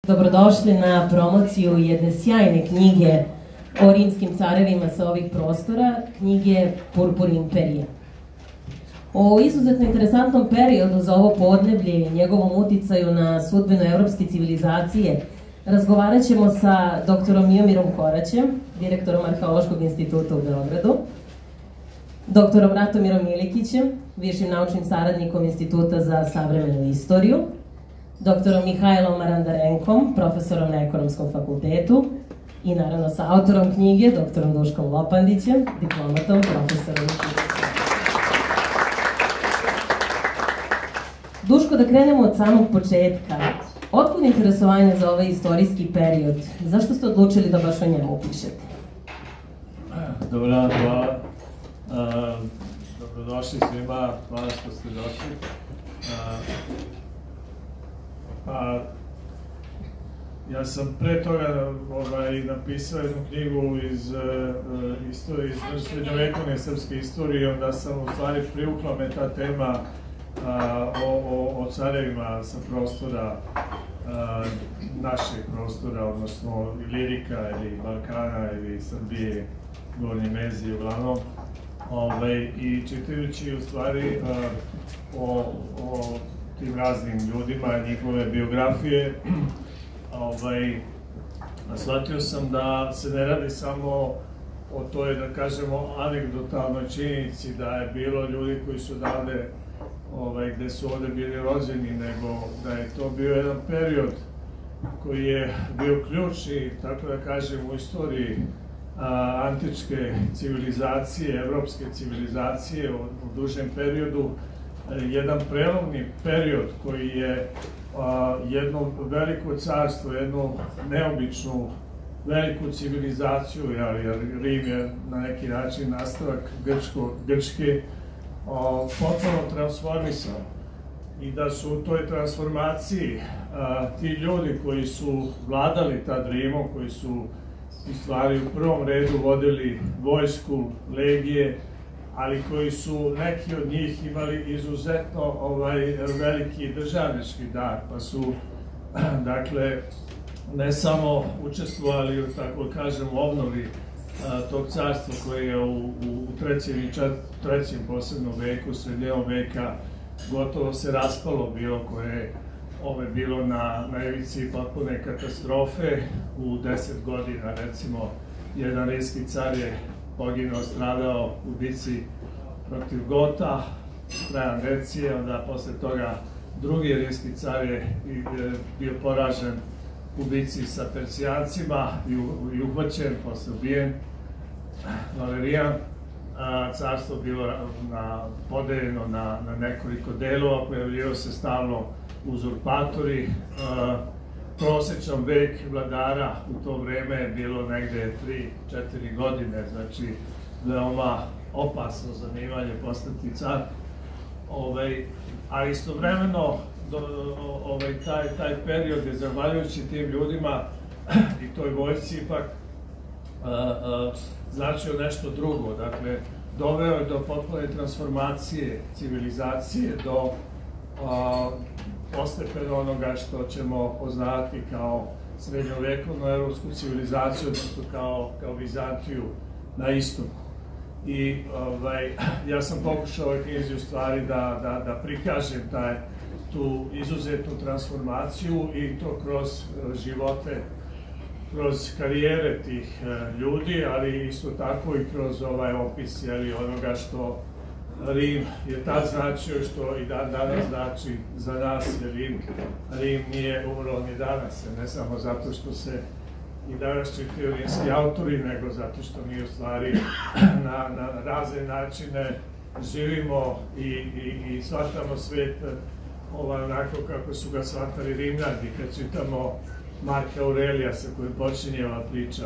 Dobrodošli na promociju jedne sjajne knjige o rimskim carevima sa ovih prostora, knjige Purpur imperije. O izuzetno interesantnom periodu za ovo podneblje i njegovom uticaju na sudbinu evropske civilizacije razgovarat ćemo sa doktorom Miomirom Koraćem, direktorom Arheološkog instituta u Beogradu, doktorom Ratomirom Milikićem, višim naučnim saradnikom Instituta za savremenu istoriju, doktorom Mihajlom Marandarenkom, profesorom na Ekonomskom fakultetu i naravno sa autorom knjige, doktorom Duškom Lopandićem, diplomatom, profesorom. Duško, da krenemo od samog početka. Otkud interesovanje za ovaj istorijski period? Zašto ste odlučili da baš o njemu pišete? Dobar dan, hvala. Dobrodošli svima, hvala što ste došli. Ja sam pre toga napisao jednu knjigu iz srednjovekovne srpske istorije, onda sam u stvari privukla me ta tema o carevima sa prostora, našeg prostora, odnosno Ilirika ili Balkana ili Srbije, Gornje Mezije uglavnom. I čitajući u stvari o tim raznim ljudima, njihove biografije, shvatio sam da se ne radi samo o toj, da kažemo, anegdotalnoj činjenici da je bilo ljudi koji su odavde, gde su ovde bili rođeni, nego da je to bio jedan period koji je bio ključni, tako da kažem, u istoriji antičke civilizacije, evropske civilizacije u dužem periodu, jedan prelovni period koji je jedno veliko carstvo, jednu neobičnu veliku civilizaciju, jer Rim je na neki način nastavak Grčke, potpuno transformisao. I da su u toj transformaciji ti ljudi koji su vladali tad Rimom, koji su u stvari u prvom redu vodili vojsku, legije, ali koji su neki od njih imali izuzetno veliki državnički dar, pa su, dakle, ne samo učestvovali u, tako kažem, obnovi tog carstva koje je u trećem posebnom veku, srednjevom veka, gotovo se raspalo bilo, koje je bilo na ivici potpune katastrofe. U 10 godina, recimo, jedan rimski car je poginuo, stradao u bici protiv Gota, krajem Decije, onda posle toga drugi rimski car je bio poražen u bici sa Persijancima i uhvaćen, posle ubijen, Valerijan. Carstvo bilo podeljeno na nekoliko delova, pojavljivao se stalno uzurpatori. Prosečan vek vladara u to vreme je bilo negde 3-4 godine, znači veoma opasno zanimanje postati car. A istovremeno taj period je, zahvaljujući tim ljudima i toj vojsci, ipak značio nešto drugo. Dakle, doveo je do potpune transformacije civilizacije, do postepeno onoga što ćemo poznati kao srednjovekovnu evropsku civilizaciju, odnosno kao Vizantiju na istoku. I ja sam pokušao u ovoj knjizi u stvari da prikažem tu izuzetnu transformaciju i to kroz živote, kroz karijere tih ljudi, ali isto tako i kroz ovaj opis onoga što Rim je tad značio, što i danas znači za nas, jer Rim nije umro ni danas, ne samo zato što se i danas čitaju rimski autori, nego zato što mi u stvari na razne načine živimo i shvatamo svet onako kako su ga shvatali Rimljani. Kad čitamo Marka Aurelija, sa kojim počinje ova priča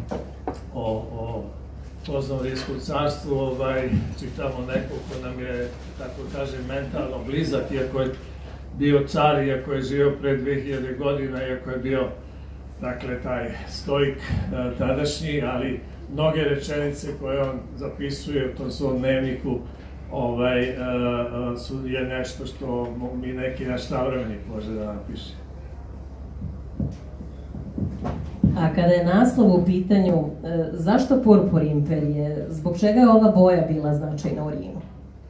o poznanom rimskom carstvu, čitamo nekog ko nam je, tako kažem, mentalno blizak, iako je bio car, iako je živio pre 2000 godina, iako je bio, dakle, taj stoik tadašnji, ali mnoge rečenice koje on zapisuje u tom svom dnevniku je nešto što mi neki naš savremenik može da napiše. A kada je naslov u pitanju, zašto purpur imperije? Zbog čega je ova boja bila značajna u Rimu?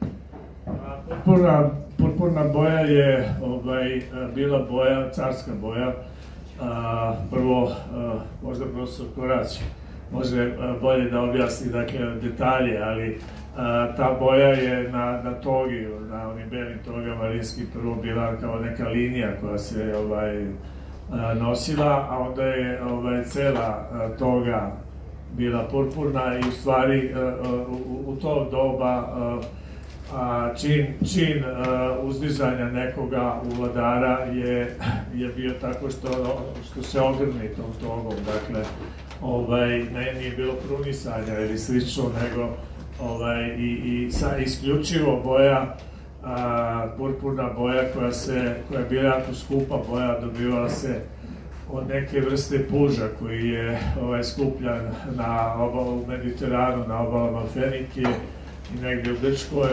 Purpurna boja je bila boja, carska boja. Prvo, možda profesor Korać može bolje da objasni detalje, ali ta boja je na togi, na onim belim togama rimskih prvo bila kao neka linija koja se nosila, a onda je cela toga bila purpurna i u stvari u to doba čin uzdizanja nekoga u vladara je bio tako što se ogrni tom togom, dakle nije bilo krunisanja ili slično, nego i isključivo boja, purpurna boja koja je bila jako skupa boja, dobivala se od neke vrste puža koji je skupljan na obalu Mediteranu, na obalama Fenike i negde u Grčkoj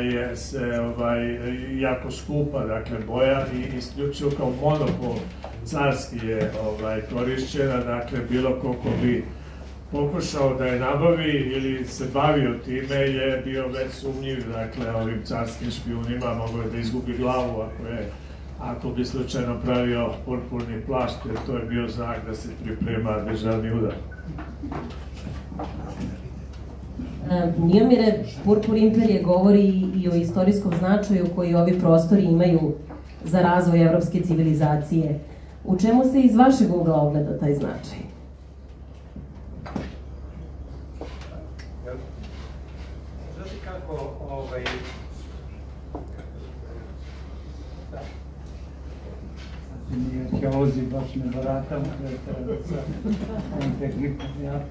je jako skupa, dakle boja i isključivo kao monopol carski je korišćena, dakle bilo ko bi pokušao da je nabavi ili se bavio time je bio već sumnjiv, dakle ovim carskim špijunima mogao je da izgubi glavu ako bi slučajno pravio purpurni plašt, jer to je bio znak da se priprema državni udar. Nijomire, purpur imperije govori i o istorijskom značaju koji ovi prostori imaju za razvoj evropske civilizacije. U čemu se iz vašeg ugla ogleda taj značaj? Znate kako, mi arheolozi baš ne baratamo sa ovom tehnikom,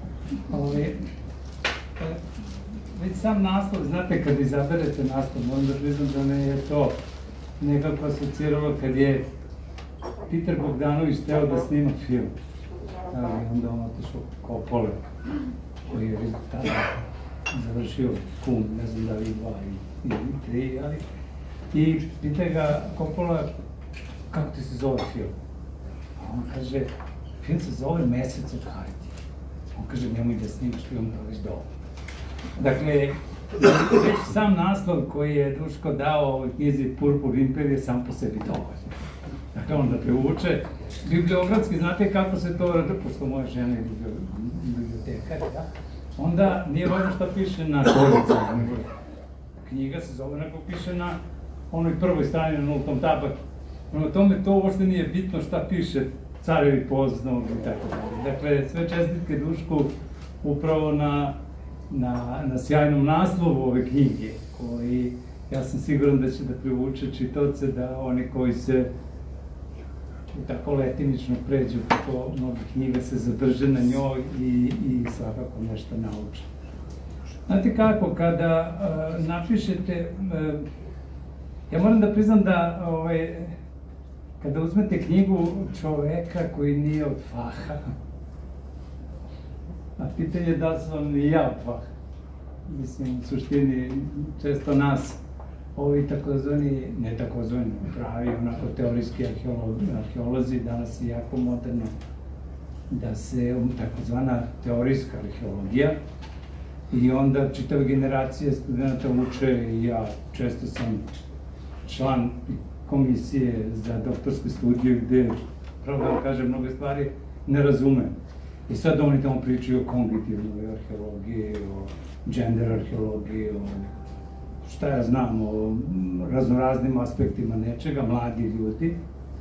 već sam naslov, znate, kad izaberete naslov, moram da priznam da me je to nekako asociralo kad je Peter Bogdanović teo da snima film. Onda on otišao Coppola, koji je tada završio Kum, ne znam da li 2 ili 3, ali... I pita ga Coppola, kako ti se zove film? A on kaže, film se zove Mesec od hartije. On kaže, nemoj da snimaš film, to već dovoljno. Dakle, već sam naslov koji je Duško dao ovoj knjizi Purpur imperije sam po sebi dovoljno. Dakle, on da prevuče. Bibliogradski, znate kako se to rade, pošto moja žena je bibliotekar, onda nije važno šta piše na koricama, nego knjiga se zove neko piše na onoj prvoj strani, na 0. tabaku. Prema tome, to uopšte nije bitno šta piše carevi poznog i tako dalje. Dakle, sve čestitke Dušku upravo na sjajnom naslovu ove knjige, koji, ja sam siguran da će da privuče čitaoce, da oni koji se tako letimično pređu preko mnogih knjiga se zadrže na njoj i svakako nešto nauče. Znate kako, kada napišete, ja moram da priznam da kada uzmete knjigu čoveka koji nije od faha, a pitanje je da sam i ja od faha. Mislim, u suštini, često nas, ovi takozvani, ne takozvani, pravi, onako teorijski arheolozi, danas je jako moderno da se takozvana teorijska arheologija i onda čitave generacije studenta uče i ja često sam član komisije za doktorsku studiju gde, pravo da vam kažem, mnoge stvari ne razumem. I sad oni tamo pričaju o kognitivnoj arheologiji, o gender arheologiji, o šta ja znam, o raznoraznim aspektima nečega, mladi ljudi,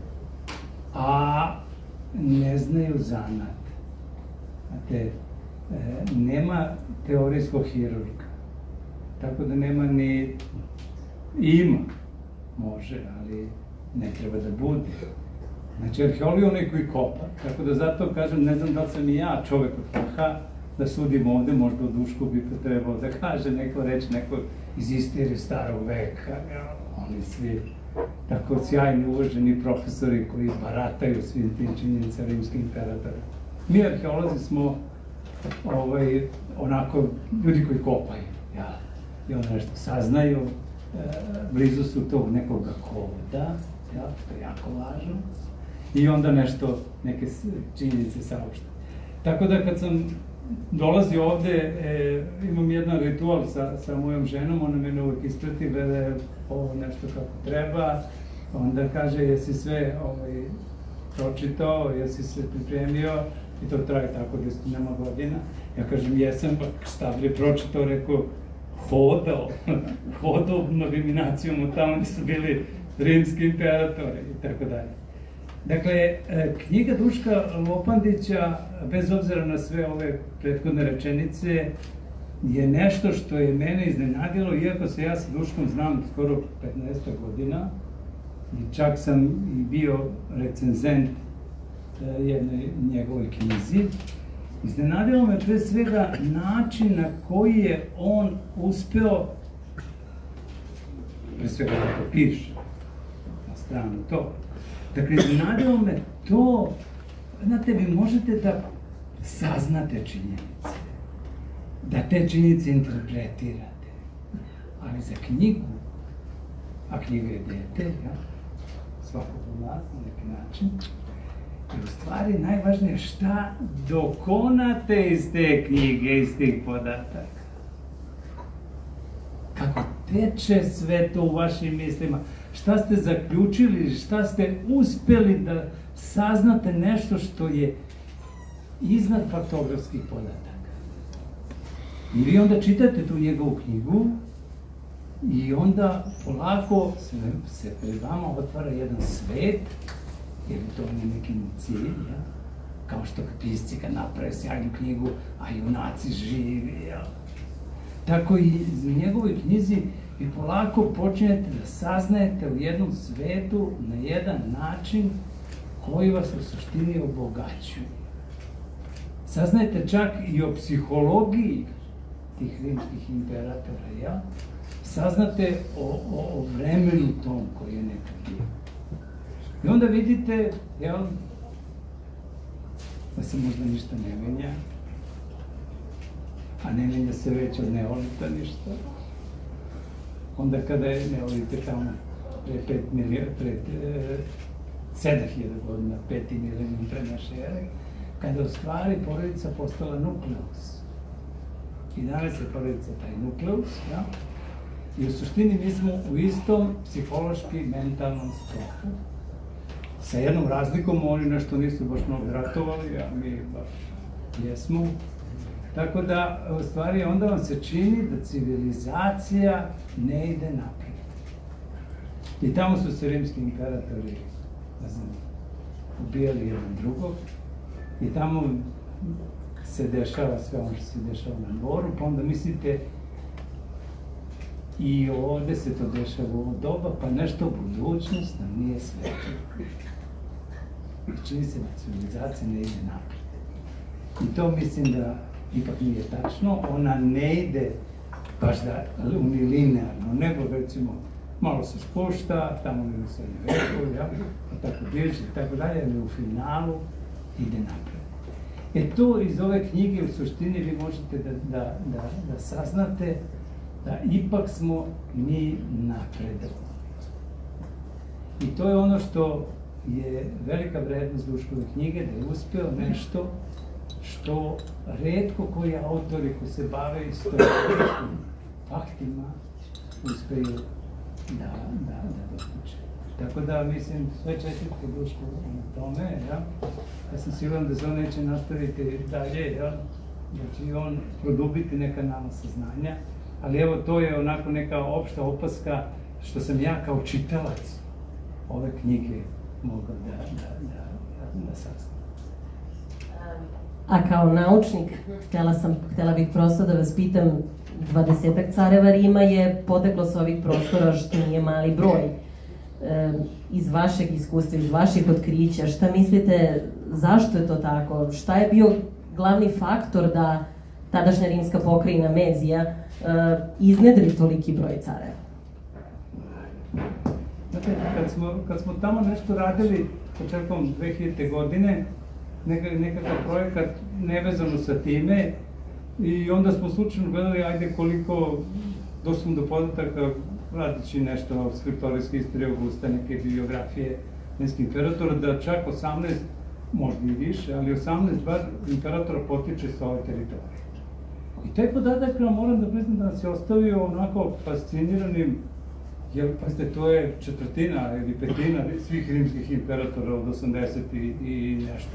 a ne znaju zanat. Znate, nema teorijskog hirurga, tako da nema ni, ima, može, ali ne treba da bude. Znači, arheolog je onaj koji kopa, tako da zato kažem, ne znam da li sam i ja čovek od faha, da sudim ovde, možda u Dušku bi to trebalo da kaže neko reč, neko iz istorije starog veka, oni svi tako sjajni, uvaženi profesori koji barataju svim tim činjenicama rimskih imperatora. Mi arheolozi smo onako ljudi koji kopaju, i onda nešto saznaju, blizu su tog nekoga koda, to je jako važno, i onda nešto, neke činjenice saopšte. Tako da kad sam dolazio ovde, imam jedan ritual sa mojom ženom, ona mene uvek isprati, gleda je ovo nešto kako treba, onda kaže jesi sve pročitao, jesi se pripremio, i to traje tako 10 godina. Ja kažem jesam, pa šta bi je pročitao, rekao hodao nominacijom, tamo gde su bili rimski imperatori i tako dalje. Dakle, knjiga Duška Lopandića, bez obzira na sve ove prethodne rečenice, je nešto što je mene iznenadilo, iako se ja sa Duškom znam skoro 15 godina, i čak sam i bio recenzent jednoj njegovoj knjizi. Iznenadilo me pre svega način na koji je on uspeo, pre svega kako piše, na stranu to. Dakle, iznenadilo me to, znate, vi možete da saznate činjenice, da te činjenice interpretirate, ali za knjigu, a knjiga je dete, svakog od nas na neki način, i u stvari najvažnije šta dokonate iz te knjige, iz tih podataka. Kako teče sve to u vašim mislima, šta ste zaključili, šta ste uspeli da saznate nešto što je iznad faktografskih podataka. I vi onda čitate tu njegovu knjigu i onda polako se pred vama otvara jedan svet, jer to je neki cilj, kao što pisci kad naprave sjajnu knjigu, a junaci živi, tako i u njegovoj knjizi vi polako počinjete da saznajete u jednom svetu na jedan način koji vas u suštini obogaćuje. Saznajete čak i o psihologiji tih rimskih imperatora, saznate o vremenu tom koji je nekad bio. I onda vidite, da se možda ništa ne menja, a ne menja se već od neolita ništa. Onda kada je neolite tamo pre 7000 godina, 5. milenijum pre naše ere, kada je u stvari porodica postala nukleus. I danas je porodica taj nukleus, i u suštini mi smo u istom psihološki mentalnom sklopu. Sa jednom razlikom, oni nešto nisu baš mnogo ratovali, a mi baš jesmo. Tako da, u stvari, onda vam se čini da civilizacija ne ide napred. I tamo su se rimski imperatori, ne znam, ubijali jedan drugog, i tamo se dešava sve ono što se dešava na dvoru, pa onda mislite i ovde se to dešava u ovo doba, pa nešto u budućnost nam nije sveto. I čini se da civilizacija ne ide napred. I to mislim da ipak nije tačno, ona ne ide baš da unilinearno, nego recimo malo se spušta, tamo je u srednjem veku, pa tako bliže i tako dalje, ali u finalu ide napred. To iz ove knjige u suštini vi možete da saznate da ipak smo mi napredovali. I to je ono što je velika vrednost Duškove knjige, da je uspeo nešto što retko koji autori koji se bave istorijskim faktima uspeju da dostiče. Tako da, mislim, sve čestitke Dušku na tome, ja sam siguran da se on neće nastaviti dalje, da će i on produbiti neka nama saznanja, ali evo, to je onako neka opšta opaska što sam ja kao čitalac ove knjige mogao da saznam. A kao naučnik, htela bih prosto da vas pitam, 20-ak careva Rima je poteklo sa ovih prostora, što nije mali broj. Iz vašeg iskustva, iz vaših otkrića, šta mislite, zašto je to tako? Šta je bio glavni faktor da tadašnja rimska pokrajina Mezija iznedri toliki broj careva? Znate, kad smo tamo nešto radili početkom 2000. godine, nekakav projekat nevezano sa time, i onda smo slučajno gledali, ajde koliko, došli smo do podataka, radići nešto skriptorijske istorije Augusta, neke biografije rimskih imperatora, da čak 18 možda i više, ali 18 bar imperatora potiče sa ove teritorije. I taj podatak nam moram da priznam da nas je ostavio onako fasciniranim, jer, pazite, to je četvrtina ili petina svih rimskih imperatora od 80 i nešto.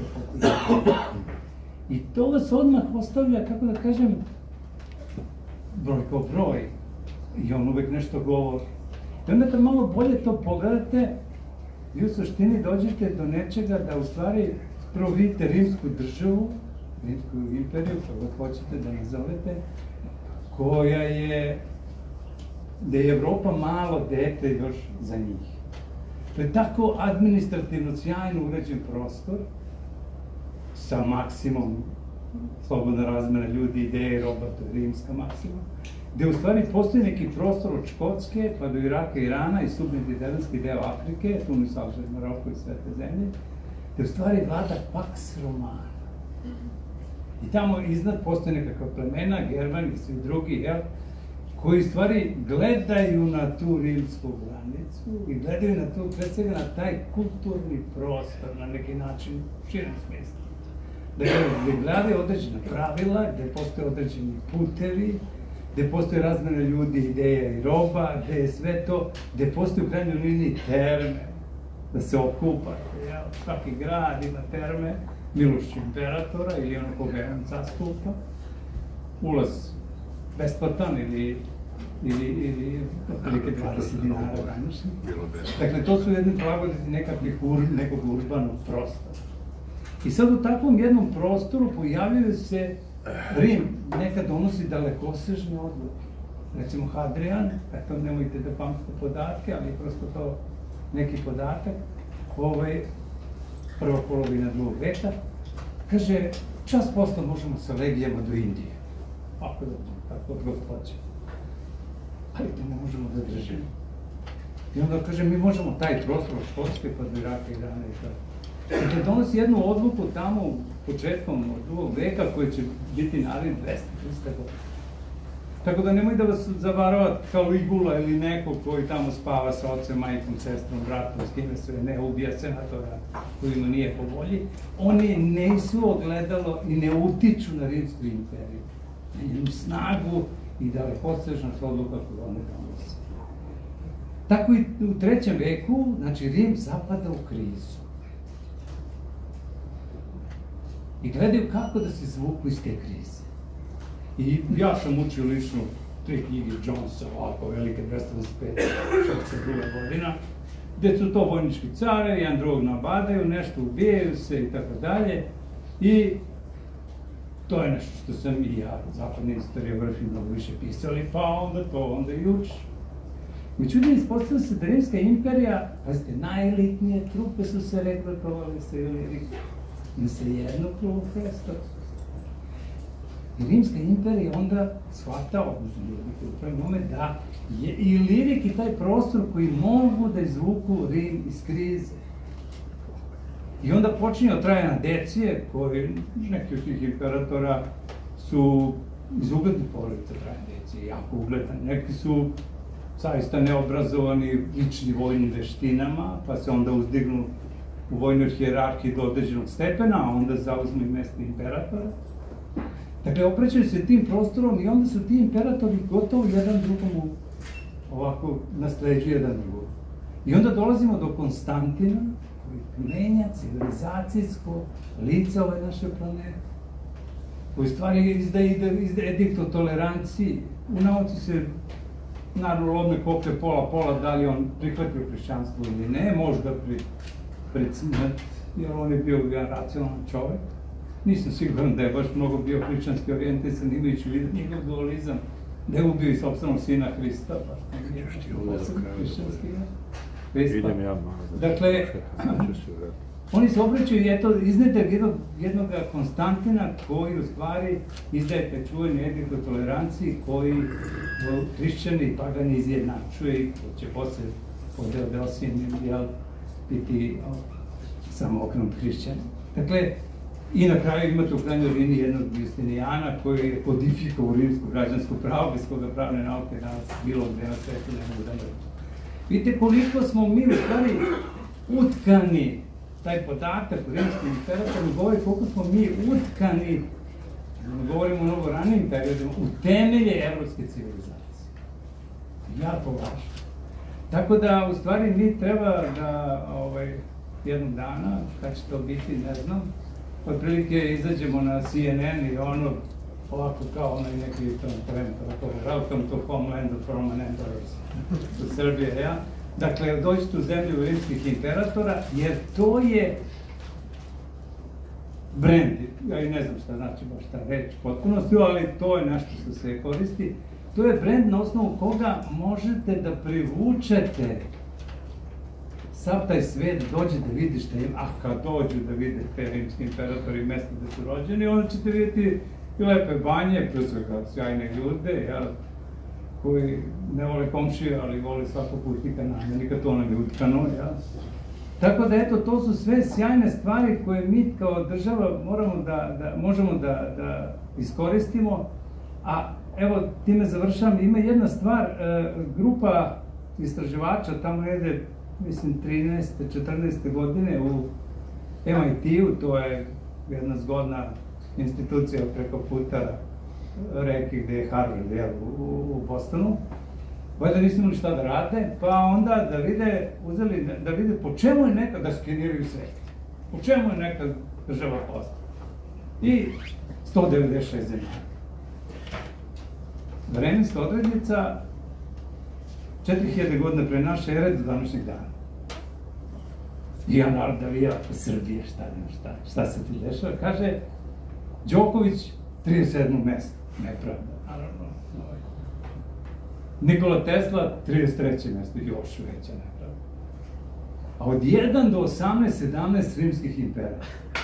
I to vas odmah ostavlja, kako da kažem, broj kao broj. I on uvek nešto govori. I onda kad malo bolje to pogledate, vi u suštini dođete do nečega da u stvari prvo vidite rimsku državu, rimsku imperiju, kako hoćete da nazovete, koja je, gde je Evropa malo dete još za njih. To je tako administrativno sjajno uređen prostor, sa maksimum slobodna razmena ljudi, ideje, roba, to je rimska maksimum, gde u stvari postoji neki prostor od Škotske, pa do Iraka, Irana i submediteranski deo Afrike, Tunis, Alžir, Maroko i sve te zemlje, gde u stvari vlada Pax Romana. I tamo iznad postoje nekakva plemena, Germani i svi drugi, jel, koji u stvari gledaju na tu rimsku granicu i gledaju na tu, pred svega na taj kulturni prostor, na neki način, u širem smislu. Gde gledaju određena pravila, gde postoje određeni putevi, gde postoje razmena ljudi, ideja i roba, gde je sve to, gde postoje u krajnjoj liniji terme, da se okupate, jel? Svaki grad ima terme, milošću imperatora ili ono koga je on zastupa, ulaz besplatan ili otprilike 20 dinara granični. Dakle, to su jedni blagodeti nekog urbanog prostora. I sad u takvom jednom prostoru pojavljuje se Rim, nekad donosi dalekosežne odluke. Recimo Hadrian, eto nemojte da pamtite podatke, ali prosto to neki podatak, prva polovina 2. veka, kaže, čas posla možemo sa legijama do Indije. Ako dođemo, tako od gospodća. Ali to ne možemo da držimo. I onda kaže, mi možemo taj prostor od Škotske pa do Iraka, Irana i tako. Dakle, donosi jednu odluku tamo početkom od 2. veka koji će biti naredni 200-300 godina. Tako da nemoj da vas zavarava Caligula ili neko koji tamo spava sa ocem, majkom, sestrom, bratom, s kime sve ne ubija senatora kojima nije po volji. Oni nisu ogledalo i ne utiču na Rimsku imperiju. Na njenu snagu i dalekosežnost odluka koju one donose. Tako i u 3. veku, znači Rim zapada u krizu. I gledaju kako da se zvuku iz te krize. I ja sam učio lično 3 knjige Jonesa, ovako velike, 225, 602 godina, gde su to vojnički care, jedan drugog nabadaju, nešto ubijaju se i tako dalje. I to je nešto što sam i ja, zapadni historiografi, mnogo više pisali, pa onda i uči. Međutim, ispostavilo se da Rimska imperija, pazite, najelitnije trupe su se regrutovali sa Ilirikom. Na jednog profesora. I Rimska imperija onda shvata, odnosno u pravi moment, da je Ilirik i taj prostor koji mogu da izvuku Rim iz krize. I onda počinje od Trajana Decije, koji neki od tih imperatora su iz uglednih porodica Trajana Decije, jako ugledan. Neki su zaista neobrazovani lični vojnim veštinama, pa se onda uzdignu u vojnoj hijerarhiji do određenog stepena, a onda zauzmu i mesto imperatora. Dakle, oprećaju se tim prostorom i onda su ti imperatori gotovo jedan drugom ovako nasleđuju jedan drugog. I onda dolazimo do Konstantina, koji menja civilizacijsko lice ove naše planete, koji stvari izdaje edikt o toleranciji. U nauci se naravno lome koplje pola, da li on prihvatio hrišćanstvo ili ne, možda pred smrt, jer on je bio jedan racionalan čovek. Nisam siguran da je baš mnogo bio hrišćanski orijentisan, imajući vidio njegov dualizam, da je ubio i sopstvenog sina Hrista, baš nije posebno hrišćanski. Dakle, oni se obraćaju i eto, iznete jednog Konstantina koji u stvari izdaje taj čuveni edikt o toleranciji koji hrišćani i pagani izjednačuje i ko će posle od Deosijem biti samo okrenut hrišćani. Dakle, i na kraju imate u krajnjoj liniji jednog Justinijana koji je kodifikovao rimsko građansko pravo, bez koga pravne nauke danas bilo gde na svetu ne mogu da ne. Vidite koliko smo mi u stvari utkani taj podatak o rimskim imperatorima govori koliko smo mi utkani, govorimo o mnogo ranijim periodima, u temelje evropske civilizacije. Jako važno. Tako da, u stvari, mi treba da jednog dana, kad će to biti, ne znam, otprilike izađemo na CNN i ono, ovako kao onaj neki trend, welcome to homeland of Roman emperors, u Srbije, ja. Dakle, dođete u zemlju rimskih imperatora, jer to je brend, ja i ne znam šta znači baš ta reč potpunosti, ali to je nešto što se koristi. To je brend na osnovu koga možete da privučete sav taj svet, dođe da vidi šta ima, a kad dođu da vide te rimski imperatori mesta gde su rođeni, onda ćete vidjeti i lepe banje, plus sjajne ljude, koji ne vole komšije, ali vole svakog putnika namjenika, to nam je utkano, Tako da, eto, to su sve sjajne stvari koje mi kao država možemo da iskoristimo, a evo, time završam, ima jedna stvar, grupa istraživača, tamo negde, mislim, 13. 14. godine u MIT-u, to je jedna zgodna institucija preko puta reke gde je Harvard, u Bostonu. Valjda nisu imali šta da rade, pa onda uzeli da vide po čemu je nekad, da skeniraju svet, po čemu je nekad država postala. I 196 zemalja. Vremenska odrednica 4000 godina pre naše ere do današnjeg dana. I ja narod da vija po Srbije, šta se ti dešava? Kaže, Đoković 37. mesto, nepravda, naravno. Nikola Tesla 33. mesto, još veća nepravda. A od 1 do 18, 17 rimskih imperatora.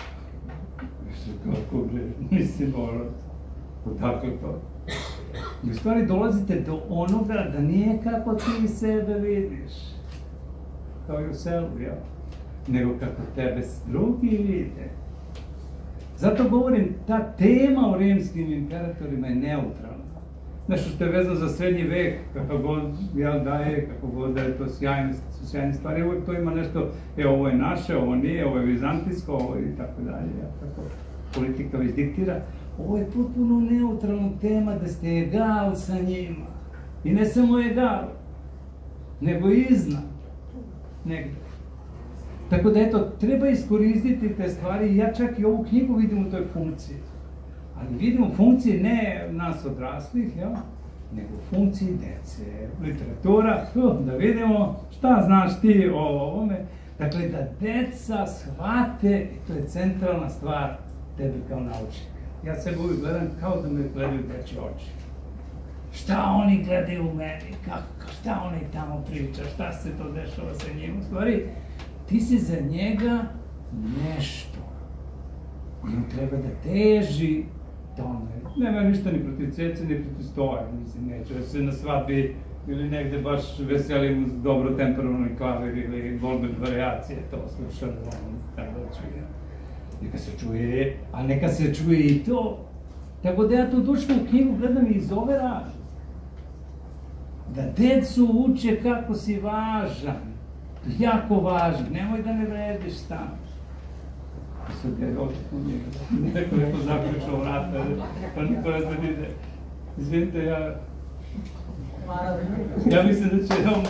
Kako bre, mislim, odakle to? I u stvari dolazite do onoga da nije kako ti sebe vidiš, kao i u selu, nego kako tebe drugi vide. Zato govorim, ta tema o rimskim imperatorima je neutralna. Nešto što je vezano za srednji vek, kako god daje, kako god da je to sjajne stvari, uvijek to ima nešto, ovo je naše, ovo nije, ovo je vizantijsko, ovo je i tako dalje, tako politika već diktira. Ovo je potpuno neutralna tema da ste egal sa njima. I ne samo egal, nego iznad negde. Tako da, eto, treba iskoristiti te stvari. Ja čak i ovu knjigu vidim u toj funkciji. Ali vidimo funkcije ne nas odraslih, nego funkcije dece, literatura, da vidimo šta znaš ti o ovome. Dakle, da deca shvate, i to je centralna stvar tebi kao naučnika. Ja sebe uvijek gledam kao da me gledaju dečje oči. Šta oni gledaju u meni, šta oni tamo priča, šta se to dešava sa njim. U stvari, ti si za njega nešto. On treba da teži tome. Nema ništa ni protiv cece, ni protiv stoja, mislim, neću. Ja se na svadbi ili negde baš veselim uz dobro temperovani klavir ili Goldberg variacije, to slušam, tako da čujem. Neka se čuje, a neka se čuje i to. Tako da ja tu Duškovu knjigu gledam iz ove razloga. Da decu uče kako si važan, jako važan, nemoj da ne vrediš tamo. Sad je ovdje u njega, neko je to zaključao vrata, pa niko ne zna ide. Izvinite, ja mislim da će on...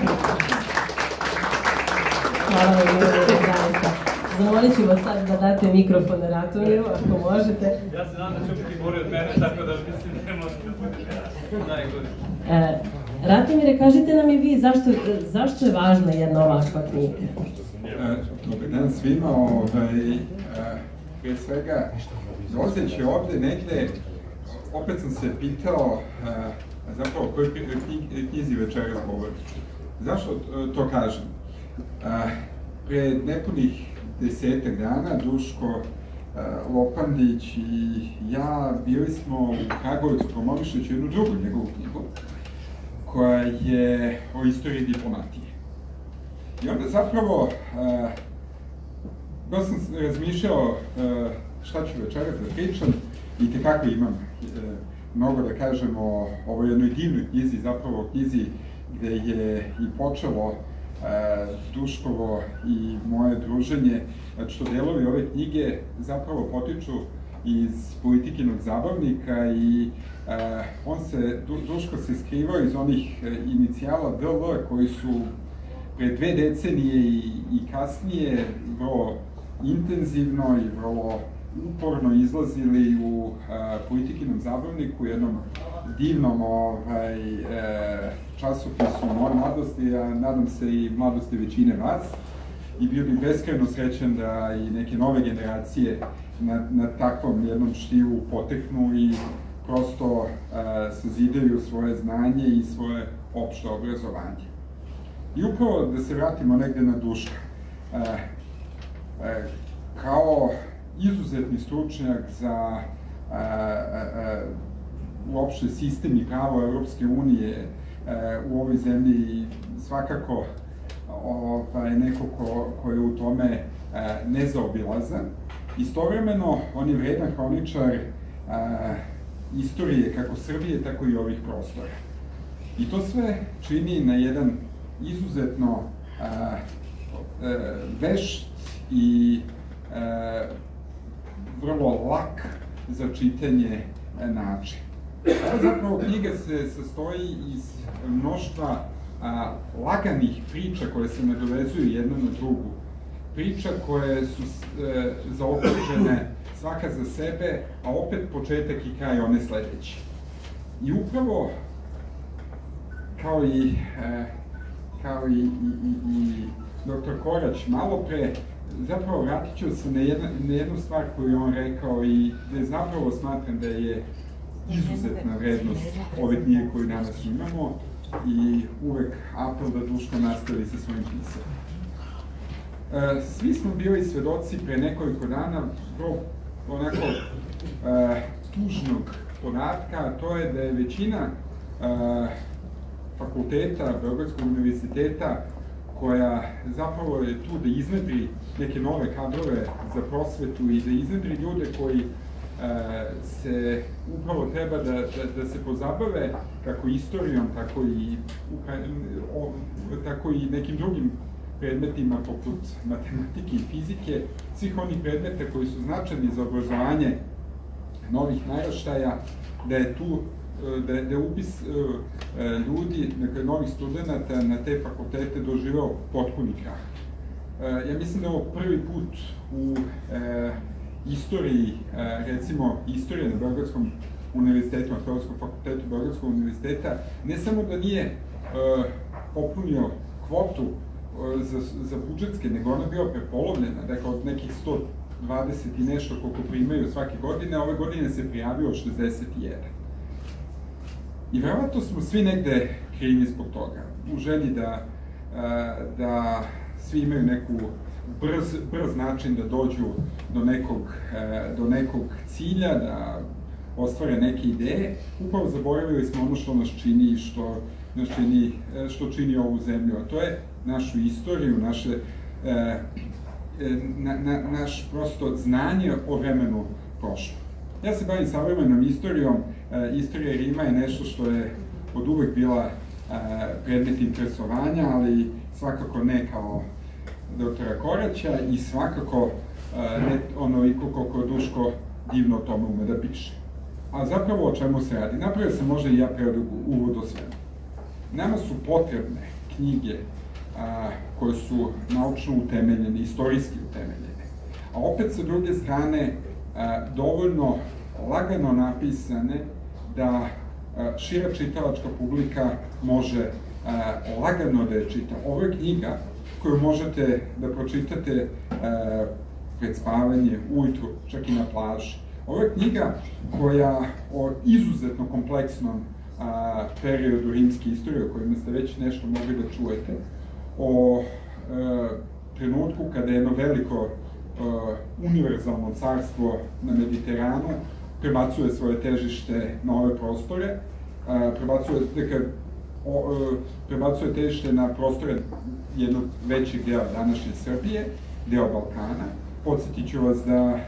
Hvala vam, zaista. Zamolit ću vas sad da date mikrofon Ratomiru, ako možete. Ja se nadam da će biti bolje od mene, tako da mislim da ne možete da budete najgore. Ratomire, kažite nam i vi zašto je važna jedna ovakva knjiga? Dobar dan svima. Prije svega, dolazeći ovde negde, opet sam se pitao zapravo o kojoj knjizi večeras govorim. Zašto to kažem? Pre nepunih 10 dana Duško Lopandić i ja bili smo u Kragujevcu promovišući jednu drugu njegovu knjigu koja je o istoriji diplomatije. I onda zapravo da sam razmišljao šta ću večeras da pričam i tekako imam mnogo da kažem o ovoj jednoj divnoj knjizi, zapravo knjizi gde je i počelo Duškovo i moje druženje, što delovi ove knjige zapravo potiču iz Politikinog zabavnika i Duško se skrivao iz onih inicijala DL koji su pre 2 decenije i kasnije vrlo intenzivno i vrlo uporno izlazili u Politikinom zabavniku, jednom divnom časopisu moje mladosti, a nadam se i mladosti većine vas. I bio bih beskrajno srećan da i neke nove generacije na takvom jednom štivu poteknu i prosto sazidaju svoje znanje i svoje opšte obrazovanje. I upravo da se vratimo negde na Duška. Kao izuzetni stručnjak za uopšte sistem i pravo Evropske unije u ovoj zemlji, svakako neko ko je u tome nezaobilazan. Istovremeno, on je vredan hroničar istorije kako Srbije, tako i ovih prostora. I to sve čini na jedan izuzetno vešt i vrlo lak za čitanje način. Ova zapravo knjiga se sastoji iz mnoštva laganih priča koje se nadovezuju jedna na drugu. Priča koje su zaokružene svaka za sebe, a opet početak i kraj one sledeće. I upravo, kao i dr. Korać malo pre, zapravo vratit ću se na jednu stvar koju je on rekao i da zapravo smatram da je izuzetna vrednost ove knjige koju danas imamo i uvek apel da Duško nastavi sa svojim pisanjem. Svi smo bili svedoci pre nekoliko dana onako tužnog podatka, a to je da je većina fakulteta Beogradskog univerziteta koja zapravo je tu da iznedri neke nove kadrove za prosvetu i da iznedri ljude koji se upravo treba da se pozabave kako istorijom, tako i nekim drugim predmetima poput matematike i fizike, svih onih predmeta koji su značajni za obrazovanje novih naraštaja, da je tu da je upis ljudi, novih studenta na te fakultete doživeo potpuni krah. Ja mislim da je ovo prvi put u istoriji, recimo istorije na Beogradskom univerzitetu, na Filozofskom fakultetu Beogradskog univerziteta, ne samo da nije popunio kvotu za budžetske, nego ona bila prepolovljena, dakle od nekih 120 i nešto koliko primaju svake godine, ove godine se prijavio 61. I verovatno smo svi negde krivi zbog toga, u želji da svi imaju neku brz način da dođu do nekog cilja, da ostvare neke ideje, upravo zaboravili smo ono što nas čini i što čini ovu zemlju, a to je našu istoriju, naš prosto znanje o vremenu prošlom. Ja se bavim savremenom istorijom, istorija Rima je nešto što je od uvek bila predmet interesovanja, ali svakako ne kao doktora Koraća i svakako ne onoliko koliko Duško divno o tome ume da piše. A zapravo o čemu se radi? Napravio sam možda i ja preodog uvod o svemu. Nama su potrebne knjige koje su naučno utemeljene, istorijski utemeljene, a opet sa druge strane dovoljno lagano napisane da šira čitalačka publika može lagano da je čita. Ovo je knjiga koju možete da pročitate pred spavanje, ujutru, čak i na plaži. Ovo je knjiga koja o izuzetno kompleksnom periodu rimske istorije, o kojima ste već nešto mogli da čujete, o trenutku kada je jedno veliko univerzalno carstvo na Mediteranu prebacuje svoje težište na ove prostore, prebacuje težište na prostore jednog većeg dela današnje Srbije, deo Balkana. Podsjetit ću vas da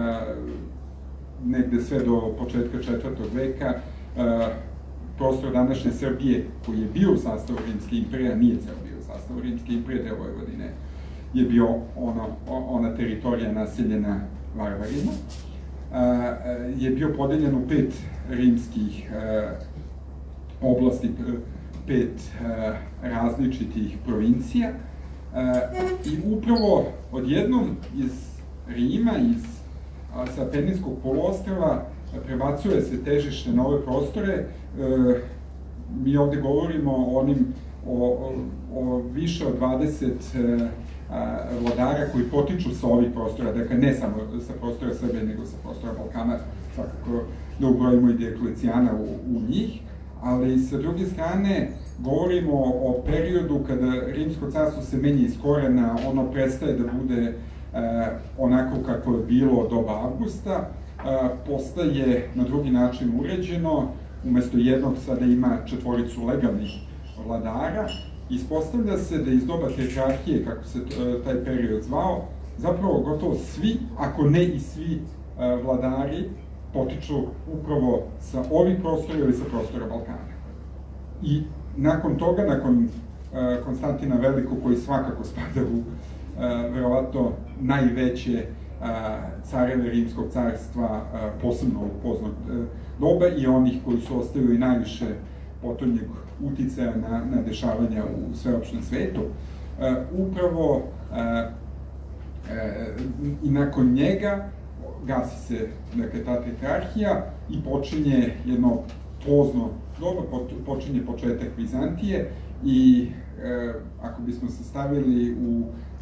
negde sve do početka 4. veka prostor današnje Srbije, koji je bio u sastavu Rimske imperije, nije ceo bio u sastavu sastavu Rimske imperije, deo Vojvodine je bio ona teritorija naseljena varvarima, je bio podeljen u 5 rimskih oblasti, 5 različitih provincija, i upravo odjednom iz Rima, sa Apeninskog poluostrva, prebacuje se težište na ove prostore. Mi ovde govorimo o više od 20 vladara koji potiču sa ovih prostora, dakle ne samo sa prostora Srbije, nego sa prostora Balkana, svakako da ubrojimo i Diokleciana u njih, ali sa druge strane govorimo o periodu kada Rimsko carstvo se menja iz korena, ono prestaje da bude onako kako je bilo od doba Avgusta, postaje na drugi način uređeno, umesto jednog sada ima 4 legalnih vladara. Ispostavlja se da iz doba tetrarhije, kako se taj period zvao, zapravo gotovo svi, ako ne i svi vladari, potiču upravo sa ovih prostora ili sa prostora Balkana. I nakon toga, nakon Konstantina Velikog, koji svakako spada u verovatno najveće careve Rimskog carstva, posebno u poznog doba, i onih koji su ostavili najviše potonjeg uticaja na dešavanja u sveopštem svetu, upravo i nakon njega gasi se, dakle, ta tetrarhija i počinje jedno pozno doba, počinje početak Vizantije, i ako bismo se stavili u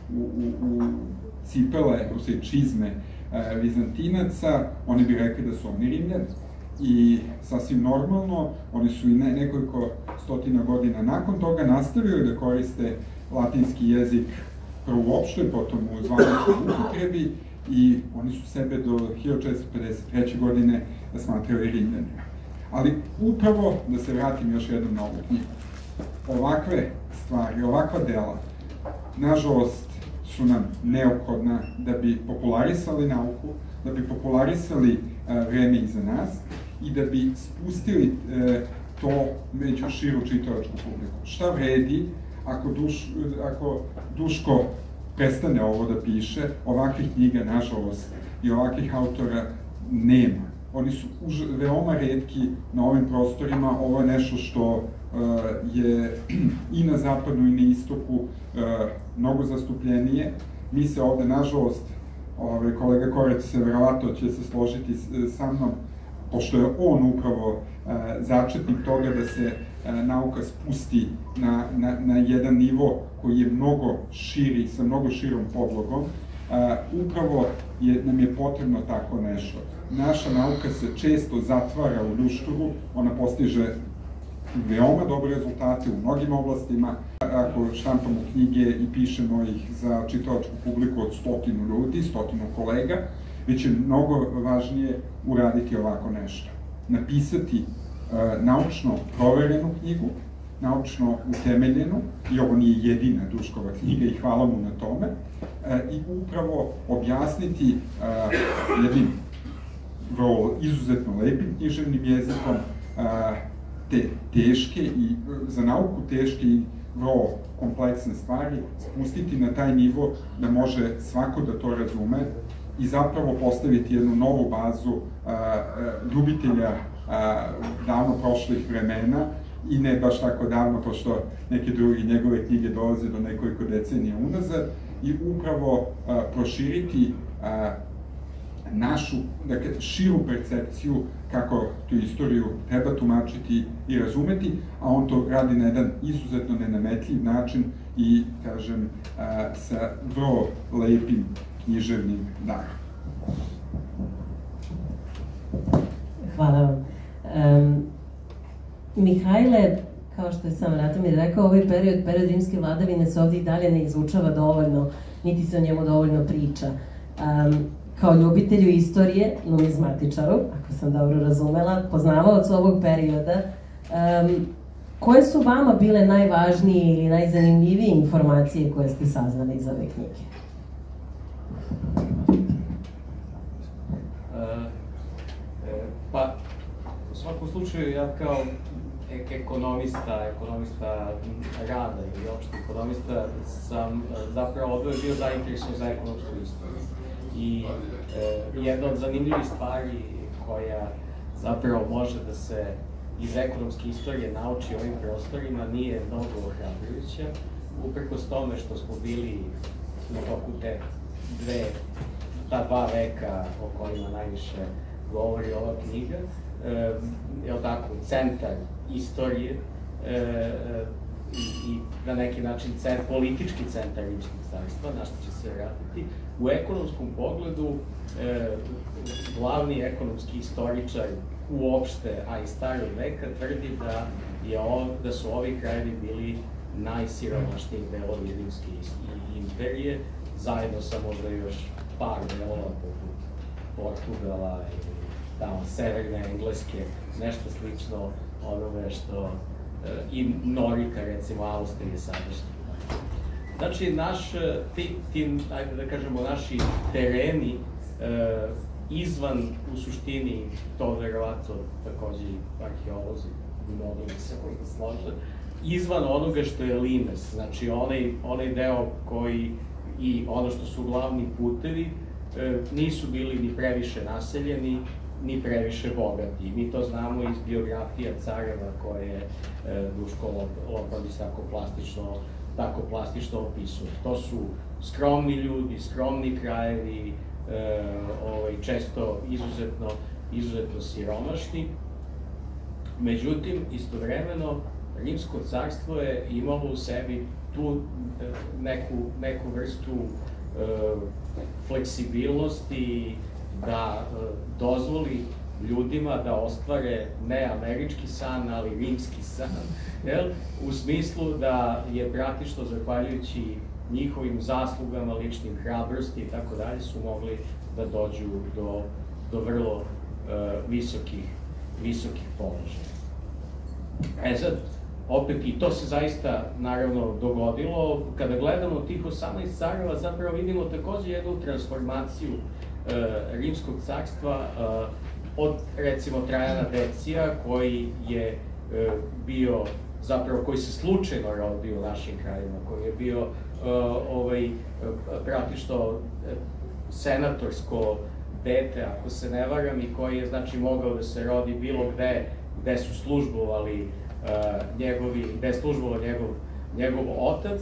cipele, u čizme Vizantinaca, oni bi rekli da su oni Rimljani. I sasvim normalno, oni su i nekoliko stotina godina nakon toga nastavili da koriste latinski jezik prvo u opštoj, potom u zvaničnoj upotrebi, i oni su sebe do 1453. godine smatrali Rimljanima. Ali upravo, da se vratim još jednom na ovu knjigu, ovakve stvari, ovakva dela, nažalost, su nam neophodna da bi popularisali nauku, da bi popularisali vreme iza nas i da bi spustili to među širu čitalačku publiku. Šta vredi ako Duško prestane ovo da piše, ovakvih knjiga, nažalost, i ovakvih autora nema. Oni su veoma retki na ovim prostorima, ovo je nešto što je i na zapadu i na istoku mnogo zastupljenije. Mi se ovde, nažalost, kolega Korać se verovatno će se složiti sa mnom, pošto je on upravo začetnik toga da se nauka spusti na jedan nivo koji je mnogo širi, sa mnogo širom podlogom, upravo nam je potrebno tako nešto. Naša nauka se često zatvara u ljušturu, ona postiže veoma dobre rezultate u mnogim oblastima. Ako štampamo knjige i pišemo ih za čitalačku publiku od 100 ljudi, 100 kolega, već je mnogo važnije uraditi ovako nešto. Napisati naučno proverenu knjigu, naučno utemeljenu, i ovo nije jedina Duškova knjiga i hvala mu na tome, i upravo objasniti jednim vrlo izuzetno lepim književnim jezikom te teške i za nauku teške i vrlo kompleksne stvari, spustiti na taj nivo da može svako da to razume i zapravo postaviti jednu novu bazu ljubitelja davno prošlih vremena, i ne baš tako davno, pošto neke druge njegove knjige dolaze do nekoliko decenija unazad, i upravo proširiti našu, dakle, širu percepciju kako tu istoriju treba tumačiti i razumeti, a on to radi na jedan izuzetno nenametljiv način i, kažem, sa vrlo lepim književnim darom. Hvala vam. Mihajle, kao što je sam Ratomir rekao, ovaj period rimske vladavine se ovdje i dalje ne izučava dovoljno, niti se o njemu dovoljno priča. Kao ljubitelju istorije, numizmatičaru, ako sam dobro razumela, poznavaocu ovog perioda, koje su vama bile najvažnije ili najzanimljivije informacije koje ste saznali iz ove knjige? Pa, u svakom slučaju, ja kao ekonomista rada ili opšte ekonomista, sam zapravo odveo bio zainteresovan za ekonomsku istoriju. I jedna od zanimljivih stvari koja zapravo može da se iz ekonomske istorije nauči ovim prostorima nije mnogo ohrabrujuća, uprkos tome što smo bili na toku ta dva veka o kojima najviše govori ova knjiga, je tako, centar istorije i na neki način politički centar Rimskog carstva, na što će se vratiti. U ekonomskom pogledu, glavni ekonomski istoričar uopšte, a i starog veka, tvrdi da su ovi krajevi bili najsiromašniji delovi Rimske imperije, zajedno sa možda još par delova poput Portugala ili tamo severne Engleske, nešto slično onome što i Norika, recimo Austrije sadašnje. Znači, ajde da kažemo, naši tereni izvan, u suštini, to verovatno takođe i arheolozi mogli bi se možda slože, izvan onoga što je limes, znači onaj deo koji i ono što su glavni putevi, nisu bili ni previše naseljeni, ni previše bogati. Mi to znamo iz biografija careva koje Duško Loprodić tako plastično opisuje. To su skromni ljudi, skromni krajevi, često izuzetno siromašni. Međutim, istovremeno, Rimsko carstvo je imalo u sebi tu neku vrstu fleksibilnosti da dozvoli ljudima da ostvare ne američki san, ali rimski san, u smislu da je praktično, zahvaljujući njihovim zaslugama, ličnim hrabrosti i tako dalje, su mogli da dođu do vrlo visokih položaja. Sad, opet, i to se zaista, naravno, dogodilo. Kada gledamo tih 18 careva, zapravo vidimo takođe jednu transformaciju Rimskog carstva od, recimo, Trajana Decija, koji je bio, zapravo, koji se slučajno rodio u našim krajima, koji je bio praktično senatorsko dete, ako se ne varam, i koji je, znači, mogao da se rodi bilo gde su službovali gde je službovao njegov otac.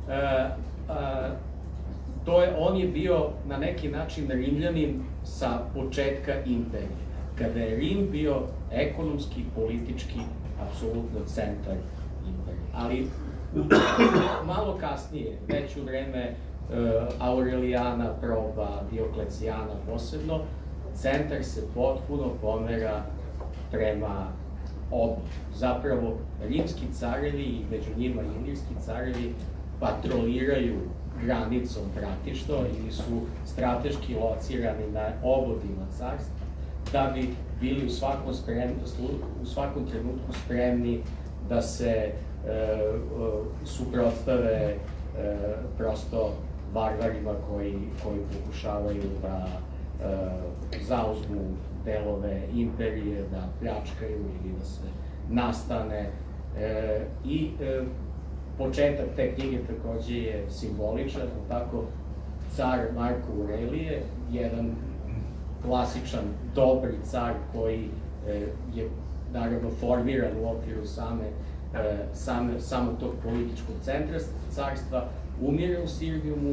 On je bio na neki način Rimljanin sa početka imperije, kada je Rim bio ekonomski, politički, apsolutno centar imperije. Ali malo kasnije, već u vreme Aurelijana Proba, Dioklecijana posebno, centar se potpuno pomera prema obu. Zapravo, rimski carevi i među njima ilirski carevi patroliraju granicom praktično ili su strateški locirani na obodima carstva, da bi bili u svakom trenutku spremni da se suprotstave prosto varvarima koji pokušavaju da zauzmu delove imperije, da pljačkaju ili da se nastane. I početak te knjige takođe je simboličan, tako car Marko Aurelije, jedan klasičan, dobri car koji je naravno formiran u okviru samog tog političkog centra carstva, umire u Sirmijumu.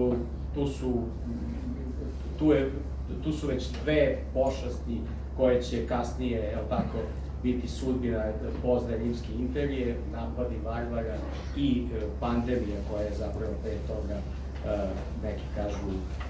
Tu su već dve pošasti koje će kasnije, biti sudbina pozne Rimske imperije, napadi varvara i pandemija koja je zapravo pre toga, neki kažu,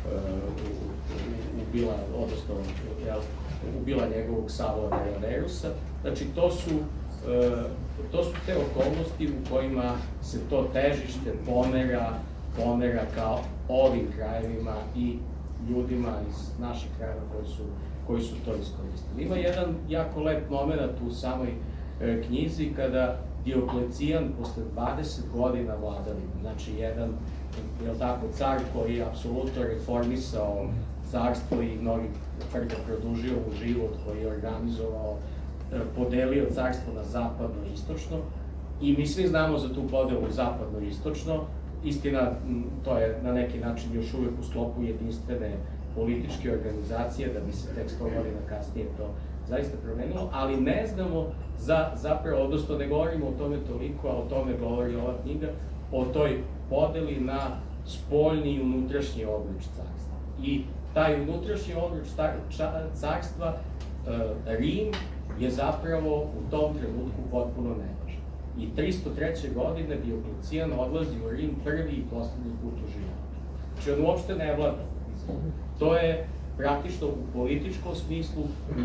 ubila njegovog Savla Deladerusa. Znači, to su te okolnosti u kojima se to težište pomera kao ovim krajevima i ljudima iz naših krajeva koji su to iskoristili. Ima jedan jako lep moment u samoj knjizi kada Dioklecijan posle 20 godina vladavine, znači jedan, car koji je apsolutno reformisao carstvo i mnogi produžio mu život, koji je organizovao podelio carstvo na zapadno i istočno, i mi svi znamo za tu podelu zapadno i istočno. Istina, to je na neki način još uvek u sklopu jedinstvene političke organizacije, da bi se tek 100 godina kasnije to zaista promenilo, ali ne znamo zapravo, odnosno ne govorimo o tome toliko, a o tome govori ova knjiga, o toj podeli na spoljni i unutrašnji obruč carstva. I taj unutrašnji obruč carstva, Rim, je zapravo u tom trenutku potpuno nevažan. I 303. godine Dioklecijan odlazi u Rim prvi i poslednji put u životu. Znači, on uopšte ne vlada. To je praktično u političkom smislu,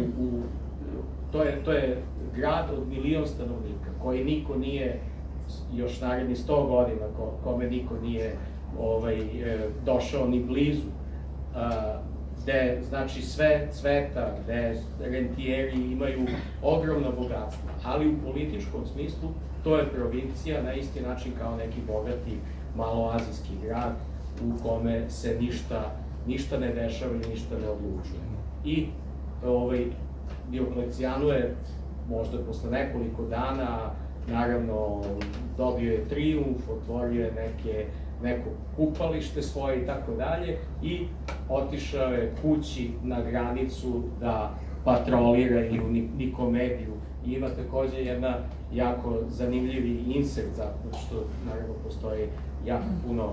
to je grad od 1.000.000 stanovnika, koji niko nije, još naredni 100 godina, kome niko nije došao ni blizu, gde, znači, sve cveta, gde rentijeri imaju ogromna bogatstva, ali u političkom smislu to je provincija na isti način kao neki bogati maloazijski grad u kome se ništa ne dešava i ništa ne odlučuje. I Dioklecijanu je možda posle nekoliko dana, naravno, dobio je trijumf, otvorio je neko kupalište svoje i tako dalje, i otišao je kući na granicu da patrolira i u Nikomediju. I ima takođe jedna jako zanimljivi insert, zato što naravno postoji jako puno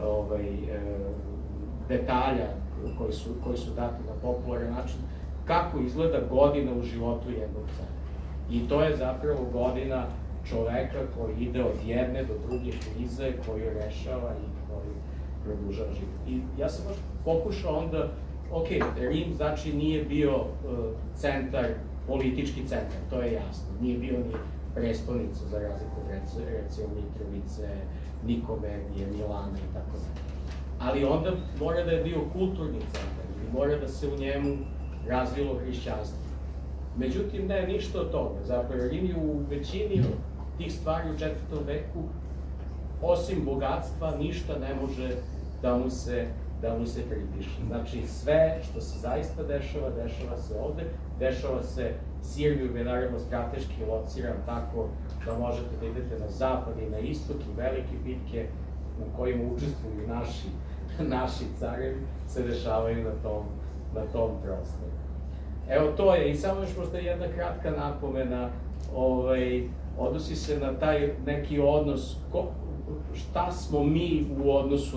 detalja koji su dati na popularan način, kako izgleda godina u životu jednog cara. I to je zapravo godina čoveka koji ide od jedne do druge krize, koju rešava i koji produžava život. I ja sam baš pokušao onda, ok, Rim znači nije bio centar, politički centar, to je jasno. Nije bio ni prestonica za razliku od recimo Mitrovice, Nikomedije, Milana i tako dalje. Ali onda mora da je bio kulturni centar i mora da se u njemu razvilo hrišćanstvo. Međutim, ne, ništa od toga. Zapravo, Rim je u većini tih stvari u 4. veku, osim bogatstva, ništa ne može da mu se pripiše. Znači, sve što se zaista dešava se ovde, dešava se, Sirmijum je naravno strateški lociran tako da možete da idete na zapad i na istok, i velike bitke u kojima učestvuju naši carevi se dešavaju na tom prostoru. Evo, to je, i samo još možda jedna kratka napomena, odnosi se na taj neki odnos, šta smo mi u odnosu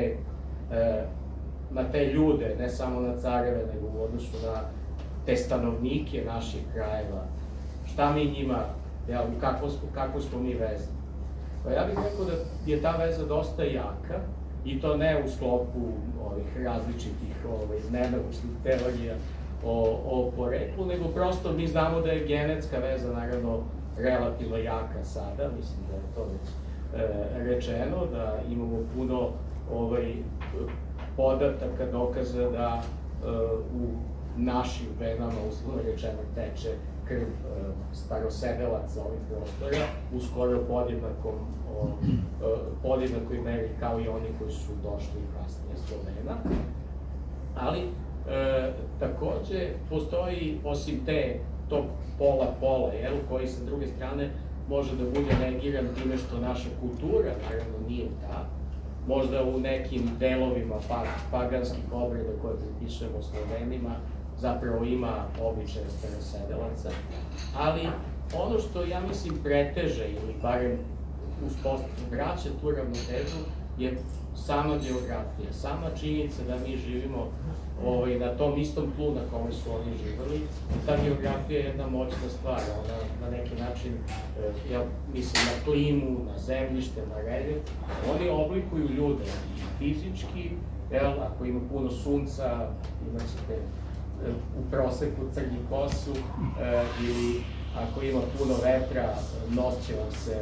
na te ljude, ne samo na careve, nego u odnosu na te stanovnike naših krajeva, šta mi njima, kako smo mi vezani. Pa ja bih rekao da je ta veza dosta jaka, i to ne u sklopu ovih različitih nenaučnih teorija o poreklu, nego prosto mi znamo da je genetska veza naravno relativno jaka sada, mislim da je to već rečeno, da imamo puno podataka, dokaza da u našim venama, uslovno rečeno, teče krv starosedelaca ovih prostora u skoro podjednakoj meri kao i oni koji su došli kasnije s Slovena. Ali takođe postoji, osim tog pola, koji sa druge strane može da bude negiran time što naša kultura, naravno, nije ta, možda u nekim delovima paganskih obreda koje pripisujemo Slovenima, zapravo ima običaj starosedelaca, ali ono što ja mislim preteže ili barem vraća tu ravnotežu je sama geografija, sama činjenica da mi živimo na tom istom tlu na kome su oni živali. Ta geografija je jedna moćna stvar, ona na neki način, ja mislim na klimu, na zemljište, na reljef, oni oblikuju ljude i fizički, ako ima puno sunca, imaćete u proseku crni kosu, ili ako ima puno vetra, nos će vam se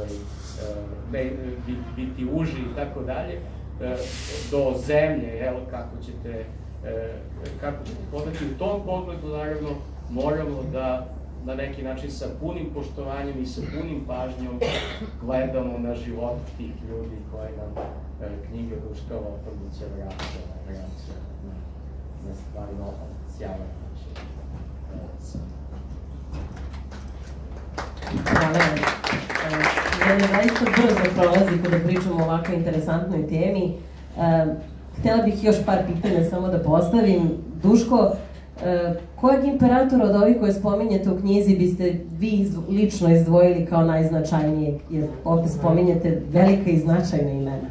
biti uži i tako dalje, do zemlje, kako ćete hodati. U tom pogledu, naravno, moramo da na neki način sa punim poštovanjem i sa punim pažnjom gledamo na život tih ljudi koje nam knjiga Duška Lopovića vraća na stvari sjavan način. Vreme zaista brzo prolazi kada pričamo o ovako interesantnoj temi. Htela bih još par pitanja samo da postavim. Duško, kojeg imperatora od ovih koje spominjete u knjizi biste vi lično izdvojili kao najznačajnijeg? Jer ovde spominjete velika i značajna imena.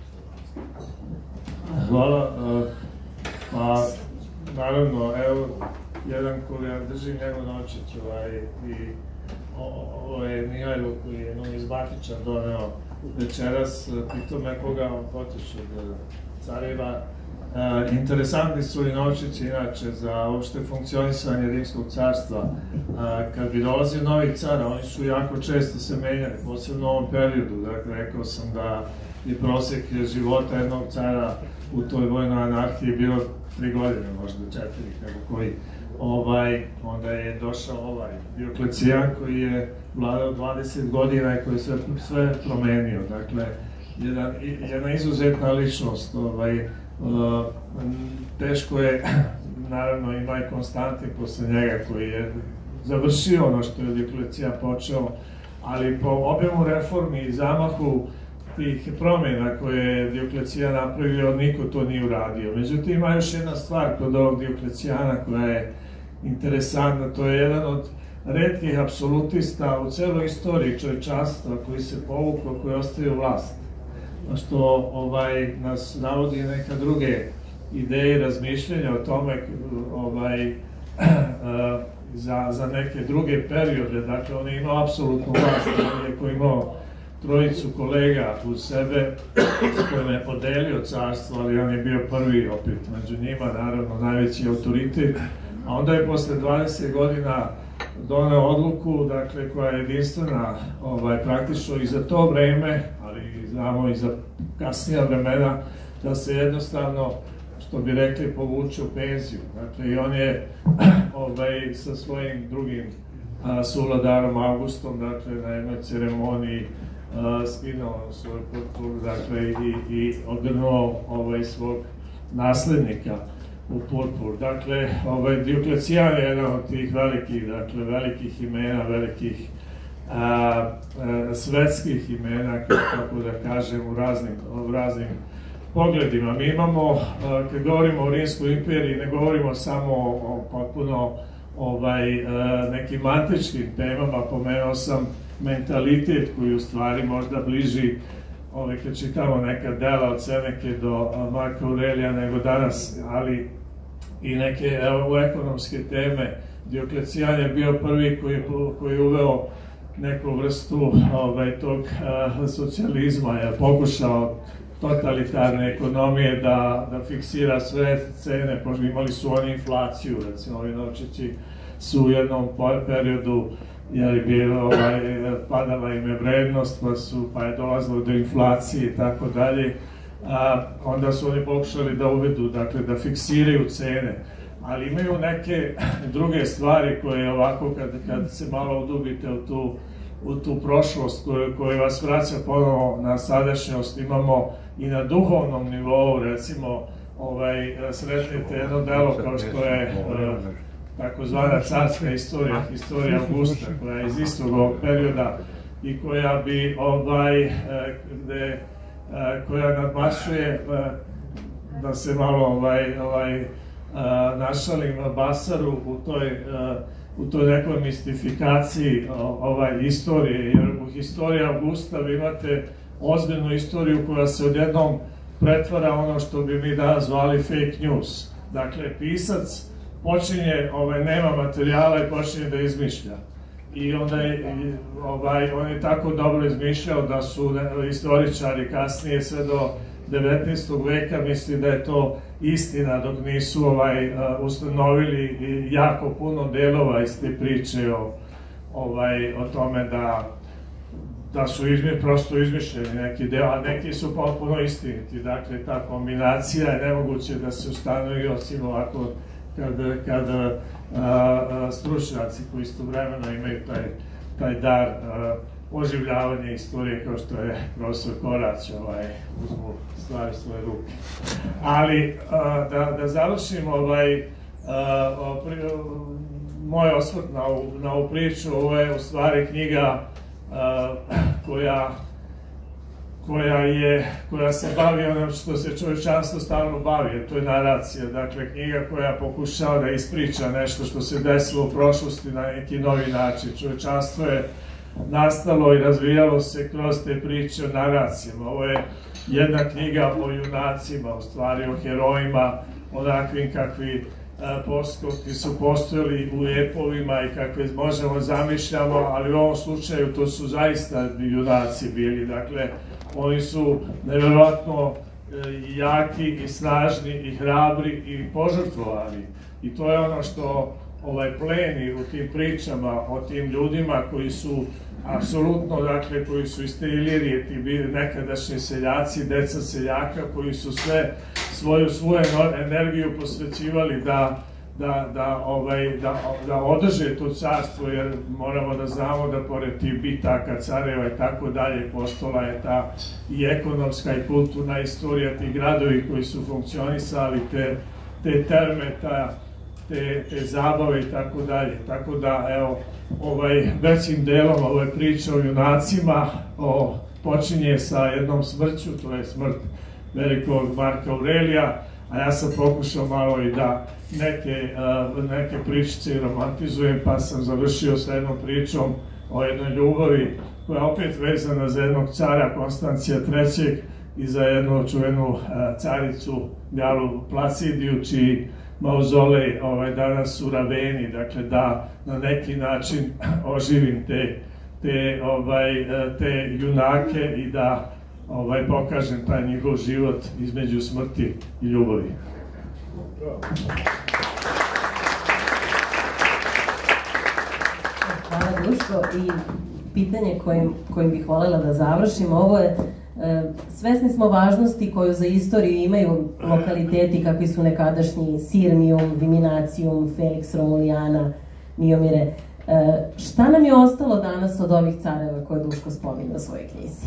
Hvala. Pa, naravno, evo, jedan koji ja držim njegov Novčić i ovo je Mihajlo koji je numizmatičar doneo večeras, pitao me koga on potiče od careva. Interesantni su i Novčići inače za uopšte funkcionisanje Rimskog carstva. Kad bi dolazio novi car, oni su jako često se menjali, posebno u ovom periodu. Dakle, rekao sam da je prosek života jednog cara u toj vojnoj anarhiji bilo 3 godine, možda 4, kako koji. Onda je došao Dioklecijan koji je vladao 20 godina i koji je sve promenio. Dakle, jedna izuzetna ličnost. Teško je, naravno, ima i Konstantin posle njega koji je završio ono što je Dioklecijan počeo, ali po objemu reformi i zamahu tih promjena koje je Dioklecijan napravio, niko to nije uradio. Međutim, ima još jedna stvar kod ovog Dioklecijana koja je interesantna, to je jedan od retkih apsolutista u celoj istoriji čovečanstva koji se povukao, koji ostavio vlast. Što nas navodi neka druge ideje i razmišljenja o tome za neke druge periode. Dakle, on je imao apsolutnu vlast, on je imao 3 kolega uz sebe s kojima je podelio carstvo, ali on je bio prvi opet među njima, naravno najveći autoritet. A onda je posle 20 godina doneo odluku, dakle, koja je jedinstvena praktično i za to vreme, ali znamo i za kasnija vremena, da se jednostavno, što bi rekli, povuče u penziju. Dakle, i on je sa svojim drugim suvladarom Augustom, dakle, na jednoj ceremoniji skinuo svoj purpur, dakle, i ogrnuo svog naslednika u purpur. Dakle, Dioklecijan je jedan od tih velikih imena, velikih svetskih imena, kako da kažem, u raznim pogledima. Mi imamo, kad govorimo o Rimskoj imperiji, ne govorimo samo o potpuno nekim antičkim temama, pomenuo sam mentalitet koji u stvari možda bliži, kad čitamo neka dela od Seneke do Marka Aurelija nego danas, ali i neke ekonomske teme. Dioklecijan je bio prvi koji je uveo neku vrstu tog socijalizma, je pokušao totalitarne ekonomije da fiksira sve cene, pošto imali su oni inflaciju, recimo ovi Novčići su u jednom periodu padala im je vrednost, pa je dolazilo do inflacije i tako dalje. Onda su oni pokušali da uvedu, dakle, da fiksiraju cene, ali imaju neke druge stvari koje ovako, kad se malo udubite u tu prošlost koja vas vraća ponovo na sadašnjost, imamo i na duhovnom nivou, recimo, sretnete jedno delo kao što je takozvana carska istorija, historija Augusta, koja je iz istog ovog perioda i koja bi, koja nadmašuje, da se malo našalim Basaru u toj nekoj mistifikaciji istorije, jer u historiji Augusta vi imate ozbiljnu istoriju koja se odjednom pretvara ono što bi mi danas zvali fake news. Dakle, pisac počinje, nema materijala i počinje da izmišlja. I onda on je tako dobro izmišljao da su istoričari kasnije sve do 19. veka misli da je to istina, dok nisu ustanovili jako puno delova iz te priče o tome da su prosto izmišljeni neki deo, a neki su potpuno istiniti. Dakle, ta kombinacija je nemoguće da se ustanovi osim ovako kad stručnjaci koji istovremeno imaju taj dar oživljavanja istorije, kao što je profesor Korać, uzmu stvari svoje ruke. Ali da završim moj osvrt na ovu priču, ovo je u stvari knjiga koja se bavi ono što se čovječanstvo stalno bavi, to je naracija, dakle knjiga koja pokušava da ispriča nešto što se desilo u prošlosti na neki novi način. Čovječanstvo je nastalo i razvijalo se kroz te priče o naracijama. Ovo je jedna knjiga o junacima, u stvari o herojima, onakvim kakvi su postojali u epovima i kakve možemo zamišljamo, ali u ovom slučaju to su zaista junaci bili. Dakle, oni su nevjerojatno jaki i snažni i hrabri i požrtvovani. I to je ono što pleni u tim pričama o tim ljudima koji su apsolutno, dakle, koji su iz te Ilirije, ti bili nekadašnji seljaci, deca seljaka, koji su svoju energiju posvećivali da održe to carstvo, jer moramo da znamo da pored tih bitaka, careva i tako dalje, postala je ta i ekonomska i kulturna istorija, ti gradovi koji su funkcionisali, te terme, te zabave i tako dalje. Tako da, evo, većim delom ove priče o junacima počinje sa jednom smrću, to je smrt velikog Marka Aurelija, a ja sam pokušao malo i da neke pričice romantizujem, pa sam završio sa jednom pričom o jednoj ljubavi koja je opet vezana za jednog cara Konstancija III i za jednu čuvenu caricu Galu Placidiju, čiji mauzolej danas u Raveni, dakle da na neki način oživim te junake i da pokažem taj njihov život između smrti i ljubavi. Hvala Duško, i pitanje kojim bih voljela da završim, ovo je, svesni smo važnosti koju za istoriju imaju lokaliteti kakvi su nekadašnji Sirmium, Viminacium, Felix Romulijana, Miomire. Šta nam je ostalo danas od ovih careva koje Duško spominje u svojoj knjizi?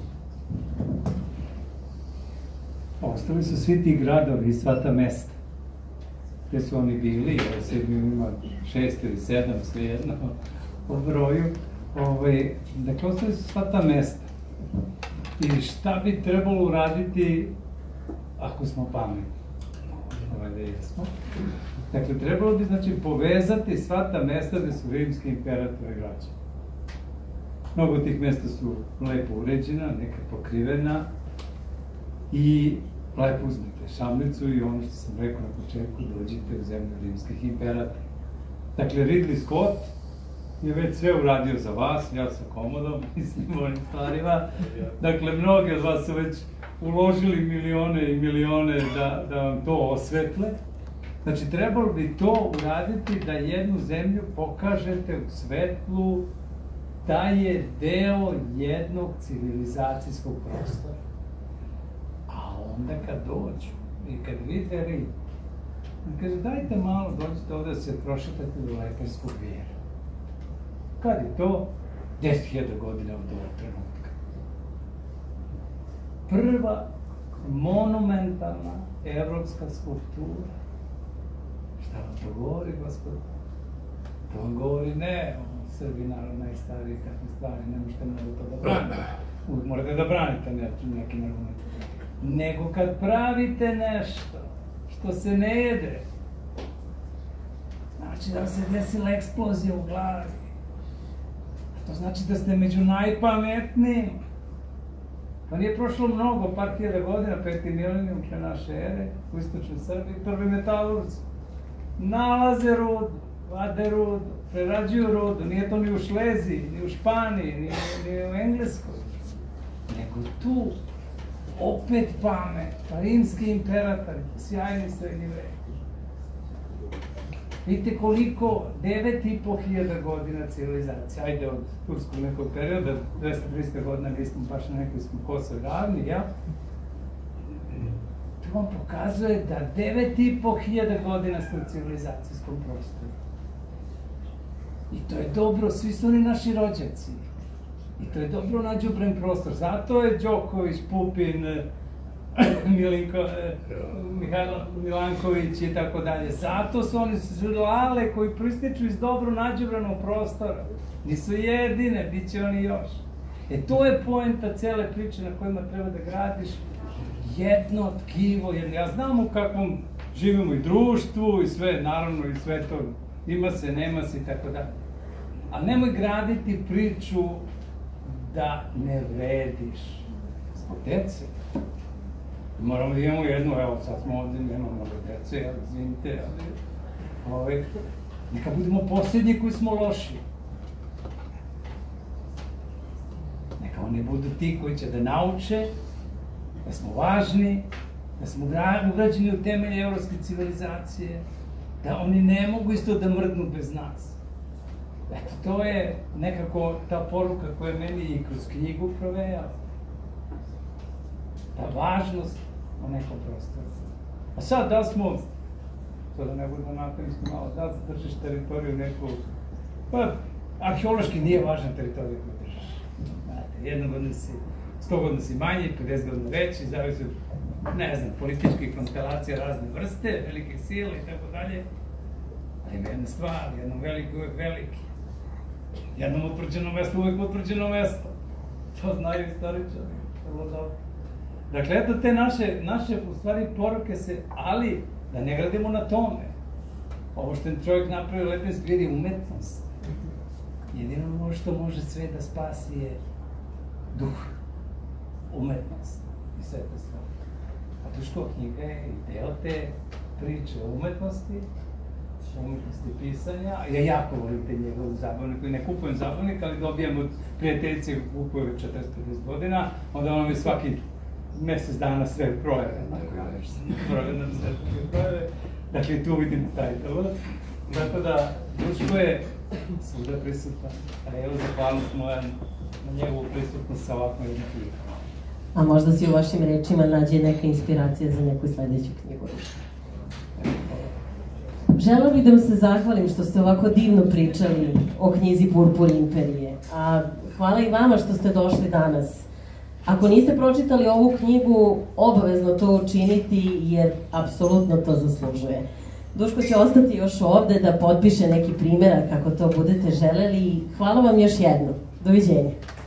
Ostali su svi ti gradovi i sva ta mesta gde su oni bili, Sirmium ima 6 ili 7, svejedno po broju. Dakle, ostali su sva ta mesta. I šta bi trebalo uraditi ako smo pametni? Da jesmo. Dakle, trebalo bi, znači, povezati sva ta mesta gde su rimski imperatori građani. Mnogo tih mesta su lepo uređena, neka pokrivena i lepo uzmete šamlicu i ono što sam rekao na početku, dođite u zemlju rimskih imperatora. Dakle, Ridley Scott je već sve uradio za vas, ja sa komodom i svim ovim stvarima. Dakle, mnogi od vas su već uložili milione i milione da vam to osvetle. Znači, trebalo bi to uraditi da jednu zemlju pokažete u svetlu da je deo jednog civilizacijskog prostora. A onda kad dođu i kad vide Rim, on kaže, dajte malo, dođite ovde da se prošetate do Lepenskog vijera. Kad je to? 10.000 godina od ovog trenutka. Prva monumentalna evropska skulptura. Šta vam to govori, gospod? To vam govori ne, Srbi narod najstariji kakve stvari, ne možete mnogo to da branite. Uvijek morate da branite neki argument. Nego kad pravite nešto što se ne jede, znači da se desila eksplozija u glavi. To znači da ste među najpametnijim. Pa nije prošlo mnogo, par hiljada godina, 5. milenijum pre naše ere, u istočnoj Srbiji, prvi metalurzi nalaze rudu, vade rudu, prerađuju rudu, nije to ni u Šleziji, ni u Španiji, ni u Engleskoj, nego tu opet pamet, rimski imperatori, sjajni srednji vek. Vidite koliko 9.500 godina civilizacije, ajde od turskog nekog perioda, 200-300 godina nismo baš na nekoj smo Kosovo ravni, ja? To vam pokazuje da 9.500 godina ste u civilizacijskom prostoru. I to je dobro, svi su oni naši rođaci. I to je dobro na đubrem prostor. Zato je Đoković, Pupin, Mihajlo Milanković i tako dalje. Zato su oni žurlale koji proističu iz dobro nađebranog prostora. Nisu jedine, bit će oni još. To je poenta cele priče na kojima treba da gradiš jedno tkivo, jer ja znam u kakvom živimo i društvu i sve, naravno i sve to, ima se, nema se i tako dalje. Ali nemoj graditi priču da ne vrediš zbog dece. Moramo da imamo jednu, evo sad smo ovdje, nemamo mnogo dece, ali izvinite, ali neka budemo posljednji koji smo loši. Neka oni budu ti koji će da nauče da smo važni, da smo ugrađeni u temelje evropske civilizacije, da oni ne mogu isto da mrdnu bez nas. Eto, to je nekako ta poruka koja meni i kroz knjigu provejala. Ta važnost o nekom prostoru. A sad, da smo, to da ne budemo napraviti malo, da držiš teritoriju neku, pa, arheološki nije važna teritorija koju držiš. Znate, jednog godina si, 100 godina si manji, 50 godina veći, zavisi od, ne znam, političkih konstelacija razne vrste, velike sile i tako dalje. Ali ima jedna stvar, jednom veliki uvek veliki. Jednom utvrđeno mesto uvek utvrđeno mesto. To znaju istoričari, vrlo dobro. Dakle, eto te naše, u stvari, poruke se, ali da ne gradimo na tome. Ovo što je čovjek napravio Lepenski grad je umetnost. Jedino što može sve da spasi je duh, umetnost i sve te stvari. A Duškova knjiga je i deo te priče o umetnosti pisanja. Ja jako volim te njegove zabavnike, ne kupujem zabavnik, ali dobijam od prijateljice, kupujem 40-50 godina, onda ono mi svaki mesec dana sve projeve. Dakle, tu vidim taj to. Zato da Duško je svuda prisutan, a evo zahvalnost moja na njegovu prisutnost sa ovakvom jednom knjigom. A možda si u vašim rečima nađe neka inspiracija za neku sledeću knjigu. Želela bih da vam se zahvalim što ste ovako divno pričali o knjizi Purpur imperije. A hvala i vama što ste došli danas. Ako niste pročitali ovu knjigu, obavezno to učiniti jer apsolutno to zaslužuje. Duško će ostati još ovde da potpiše neki primerak kako to budete želeli. Hvala vam još jednom. Doviđenja.